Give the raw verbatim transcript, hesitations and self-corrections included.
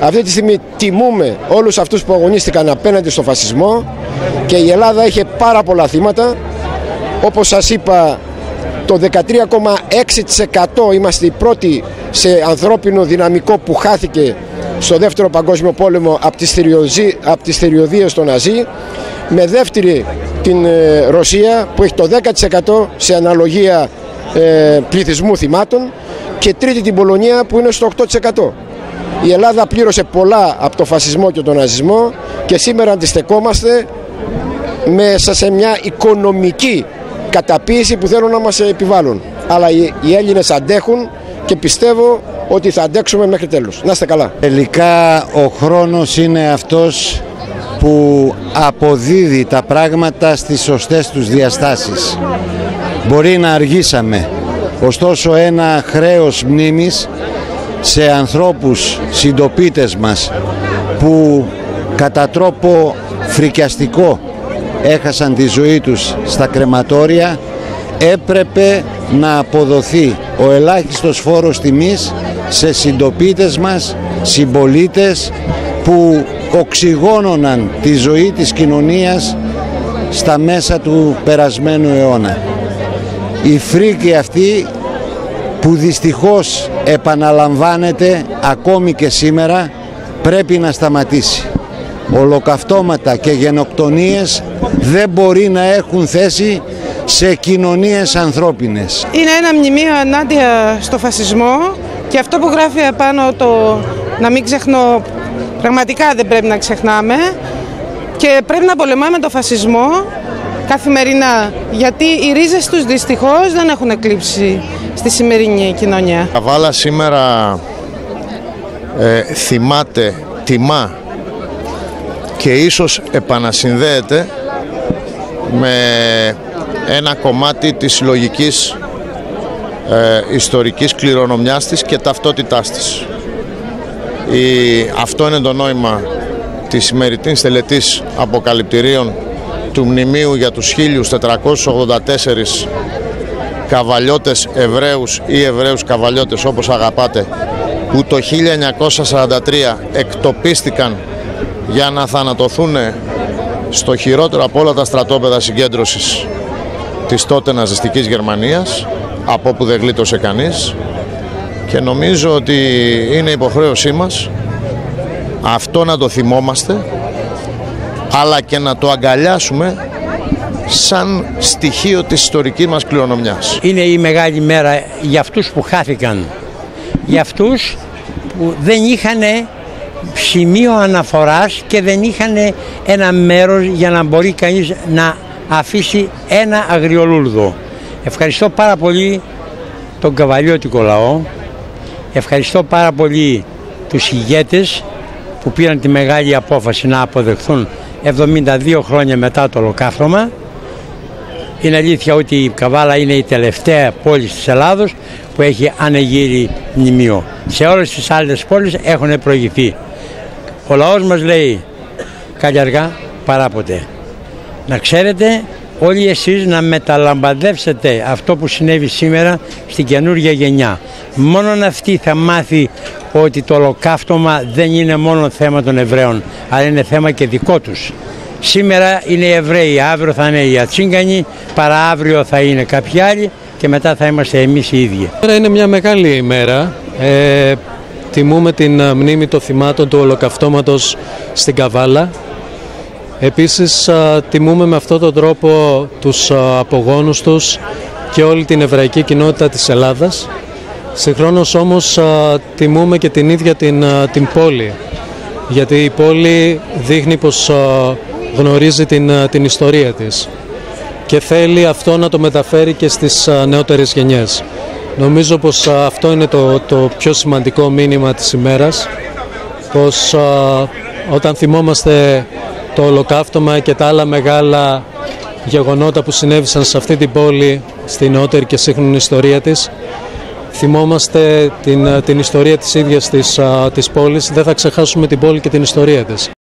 Αυτή τη στιγμή τιμούμε όλους αυτούς που αγωνίστηκαν απέναντι στο φασισμό και η Ελλάδα είχε πάρα πολλά θύματα. Όπως σας είπα, το δεκατρία κόμμα έξι τοις εκατό είμαστε οι πρώτοι σε ανθρώπινο δυναμικό που χάθηκε στο δεύτερο παγκόσμιο πόλεμο από τις, από τις θηριωδίες των Ναζί, με δεύτερη την ε, Ρωσία που έχει το δέκα τοις εκατό σε αναλογία ε, πληθυσμού θυμάτων, και τρίτη την Πολωνία που είναι στο οκτώ τοις εκατό. Η Ελλάδα πλήρωσε πολλά από το φασισμό και τον ναζισμό και σήμερα αντιστεκόμαστε μέσα σε μια οικονομική καταπίεση που θέλουν να μας επιβάλλουν. Αλλά οι Έλληνες αντέχουν και πιστεύω ότι θα αντέξουμε μέχρι τέλους. Να είστε καλά. Τελικά ο χρόνος είναι αυτός που αποδίδει τα πράγματα στις σωστές τους διαστάσεις. Μπορεί να αργήσαμε, ωστόσο ένα χρέος μνήμης σε ανθρώπους συντοπίτες μας που κατά τρόπο φρικιαστικό έχασαν τη ζωή τους στα κρεματόρια, έπρεπε να αποδοθεί ο ελάχιστος φόρος τιμής σε συντοπίτες μας, συμπολίτες που οξυγόνωναν τη ζωή της κοινωνίας στα μέσα του περασμένου αιώνα. Η φρίκη αυτή που δυστυχώς επαναλαμβάνεται ακόμη και σήμερα πρέπει να σταματήσει. Ολοκαυτώματα και γενοκτονίες δεν μπορεί να έχουν θέση σε κοινωνίες ανθρώπινες. Είναι ένα μνημείο ενάντια στο φασισμό και αυτό που γράφει επάνω το να μην ξεχνώ, πραγματικά δεν πρέπει να ξεχνάμε και πρέπει να πολεμάμε το φασισμό καθημερινά, γιατί οι ρίζες τους δυστυχώς δεν έχουν εκλείψει στη σημερινή κοινωνία. Η Καβάλα σήμερα ε, θυμάται, τιμά και ίσως επανασυνδέεται με ένα κομμάτι της συλλογικής ε, ιστορικής κληρονομιάς της και ταυτότητάς της. Η, αυτό είναι το νόημα της σημερινής τελετής αποκαλυπτηρίων του μνημείου για τους χίλιους τετρακόσιους ογδόντα τέσσερις καβαλιώτες Εβραίους ή Εβραίους καβαλιώτες, όπως αγαπάτε, που το χίλια εννιακόσια σαράντα τρία εκτοπίστηκαν για να θανατωθούν στο χειρότερο από όλα τα στρατόπεδα συγκέντρωσης της τότε ναζιστικής Γερμανίας, από όπου δεν γλίτωσε κανείς, και νομίζω ότι είναι υποχρέωσή μας αυτό να το θυμόμαστε, αλλά και να το αγκαλιάσουμε σαν στοιχείο της ιστορικής μας κληρονομιάς. Είναι η μεγάλη μέρα για αυτούς που χάθηκαν, για αυτούς που δεν είχαν σημείο αναφοράς και δεν είχαν ένα μέρος για να μπορεί κανείς να αφήσει ένα αγριολούρδο. Ευχαριστώ πάρα πολύ τον καβαλιώτικο λαό, ευχαριστώ πάρα πολύ τους ηγέτες που πήραν τη μεγάλη απόφαση να αποδεχθούν εβδομήντα δύο χρόνια μετά το ολοκαύτωμα. Είναι αλήθεια ότι η Καβάλα είναι η τελευταία πόλη της Ελλάδος που έχει ανεγείρει μνημείο. Σε όλες τις άλλες πόλεις έχουν προηγηθεί. Ο λαός μας λέει καλή αργά παρά ποτέ. Να ξέρετε όλοι εσείς να μεταλαμπαδεύσετε αυτό που συνέβη σήμερα στην καινούργια γενιά. Μόνον αυτή θα μάθει ότι το ολοκαύτωμα δεν είναι μόνο θέμα των Εβραίων, αλλά είναι θέμα και δικό τους. Σήμερα είναι οι Εβραίοι, αύριο θα είναι οι Ατσίγκανοι, παρααύριο θα είναι κάποιοι άλλοι και μετά θα είμαστε εμείς οι ίδιοι. Σήμερα είναι μια μεγάλη ημέρα. Ε, τιμούμε την μνήμη των θυμάτων του ολοκαυτώματος στην Καβάλα. Επίσης τιμούμε με αυτόν τον τρόπο τους απογόνους τους και όλη την εβραϊκή κοινότητα της Ελλάδας. Συγχρόνως όμως τιμούμε και την ίδια την, την πόλη, γιατί η πόλη δείχνει πως γνωρίζει την, την ιστορία της και θέλει αυτό να το μεταφέρει και στις νεότερες γενιές. Νομίζω πως αυτό είναι το, το πιο σημαντικό μήνυμα της ημέρας, πως όταν θυμόμαστε το ολοκαύτωμα και τα άλλα μεγάλα γεγονότα που συνέβησαν σε αυτή την πόλη, στη νεότερη και σύγχρονη ιστορία της, θυμόμαστε την, την ιστορία της ίδιας της, της πόλης, δεν θα ξεχάσουμε την πόλη και την ιστορία της.